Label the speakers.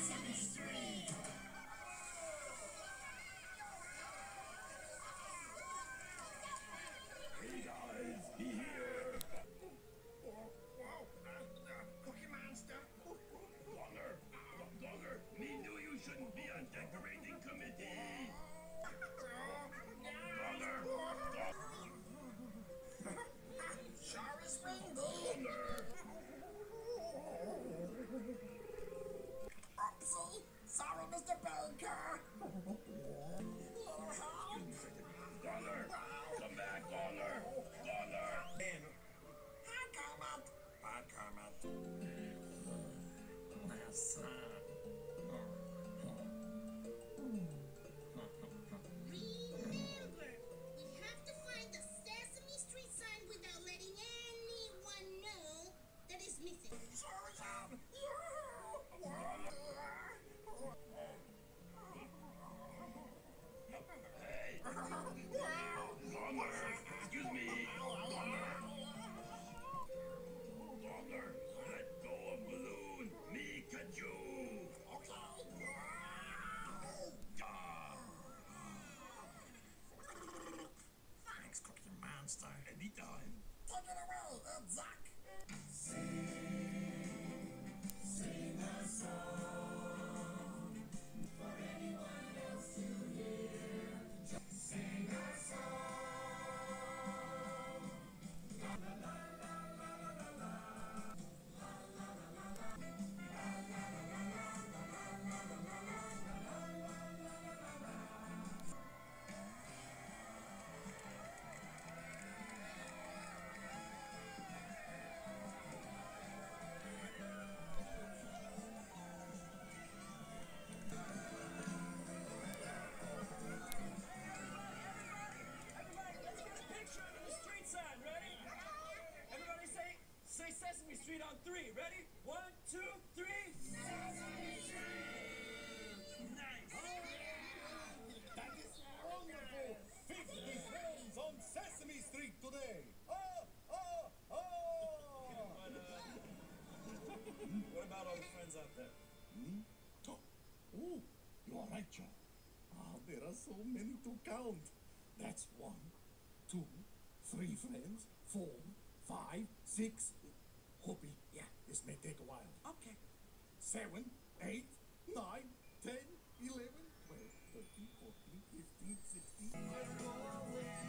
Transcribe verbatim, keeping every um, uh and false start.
Speaker 1: Sesame Street!
Speaker 2: Hey guys, he here!
Speaker 3: Whoa, whoa, uh, uh, Cookie Monster!
Speaker 2: Gonger! Gonger! Me knew you shouldn't be on decorating committee! Gonger!
Speaker 1: Sorry, Swingy!
Speaker 2: Gonger!
Speaker 1: Oopsie! Sorry, Mister Baker!
Speaker 2: Gonger! Come back, Gonger! Gonger!
Speaker 1: Hi, Kermit!
Speaker 3: Hi, Kermit. Yes, uh,
Speaker 4: Remember, we have to find the Sesame Street sign without letting anyone know that it's missing.
Speaker 1: Sorry, Sam!
Speaker 2: Hey! Gonger! Excuse me! Gonger! Gonger! Let go of balloon! Me catch you! Ah!
Speaker 3: thanks, Cookie Monster.
Speaker 2: Anytime!
Speaker 1: Take it away, Ed Zack!
Speaker 5: Sing a song for anyone else to hear. Sing a song. La la la la la la la la. La la la la la. La la la la la. La la la la la. La la la la la.
Speaker 6: Everybody, let's get a picture of the street sign. Ready? Everybody say, say Sesame Street on three. Ready? One, two, three.
Speaker 5: Sesame Street.
Speaker 6: Nice.
Speaker 7: That is wonderful! fifty friends on Sesame Street today! Oh, oh, oh!
Speaker 6: What, uh, what about all the friends out there?
Speaker 7: Hmm? Oh, oh, you are right, Joe. Ah, there are so many to count. That's one, two, three friends, four, five, six. Hoppy, yeah, this may take a while.
Speaker 6: Okay.
Speaker 7: Seven, eight, nine, ten, eleven, twelve, thirteen, fourteen, fifteen, sixteen.
Speaker 5: Go away.